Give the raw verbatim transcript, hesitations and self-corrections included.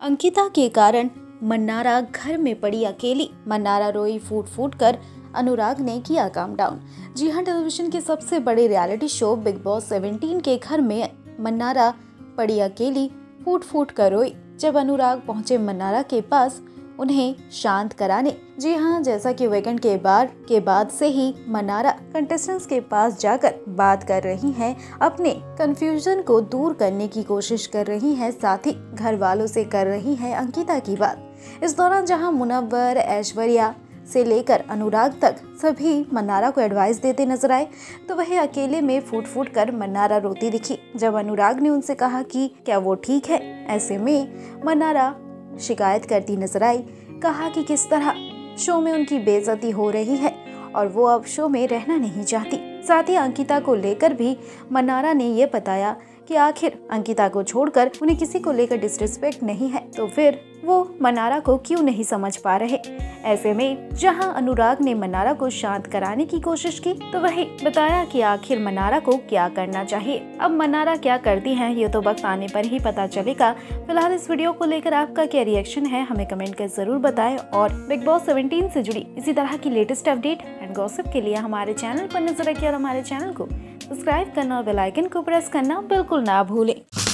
अंकिता के कारण मन्नारा घर में पड़ी अकेली। मन्नारा रोई फूट फूट कर, अनुराग ने किया काम डाउन। जी हाँ, टेलीविजन के सबसे बड़े reality show Bigg Boss seventeen के घर में मन्नारा पड़ी अकेली, फूट फूट कर रोई जब अनुराग पहुंचे मन्नारा के पास उन्हें शांत कराने। जी हाँ, जैसा कि वीकेंड के बाद के बाद से ही मन्नारा कंटेस्टेंट्स के पास जाकर बात कर रही हैं, अपने कंफ्यूजन को दूर करने की कोशिश कर रही हैं, साथ ही घर वालों से कर रही हैं अंकिता की बात। इस दौरान जहां मुनव्वर, ऐश्वर्या से लेकर अनुराग तक सभी मन्नारा को एडवाइस देते नजर आए, तो वह अकेले में फूट फूट कर मन्नारा रोती दिखी जब अनुराग ने उनसे कहा कि क्या वो ठीक है। ऐसे में मन्नारा शिकायत करती नजर आई, कहा कि किस तरह शो में उनकी बेइज्जती हो रही है और वो अब शो में रहना नहीं चाहती। साथ ही अंकिता को लेकर भी मन्नारा ने ये बताया कि आखिर अंकिता को छोड़कर उन्हें किसी को लेकर डिसरिस्पेक्ट नहीं है, तो फिर वो मन्नारा को क्यों नहीं समझ पा रहे। ऐसे में जहां अनुराग ने मन्नारा को शांत कराने की कोशिश की, तो वही बताया कि आखिर मन्नारा को क्या करना चाहिए। अब मन्नारा क्या करती हैं, ये तो वक्त आने पर ही पता चलेगा। फिलहाल इस वीडियो को लेकर आपका क्या रिएक्शन है, हमें कमेंट कर जरूर बताएं और बिग बॉस सेवनटीन से जुड़ी इसी तरह की लेटेस्ट अपडेट एंड गॉसिप के लिए हमारे चैनल पर नजर रखिए और हमारे चैनल को सब्सक्राइब करना और बेल आइकन को प्रेस करना बिल्कुल ना भूलें।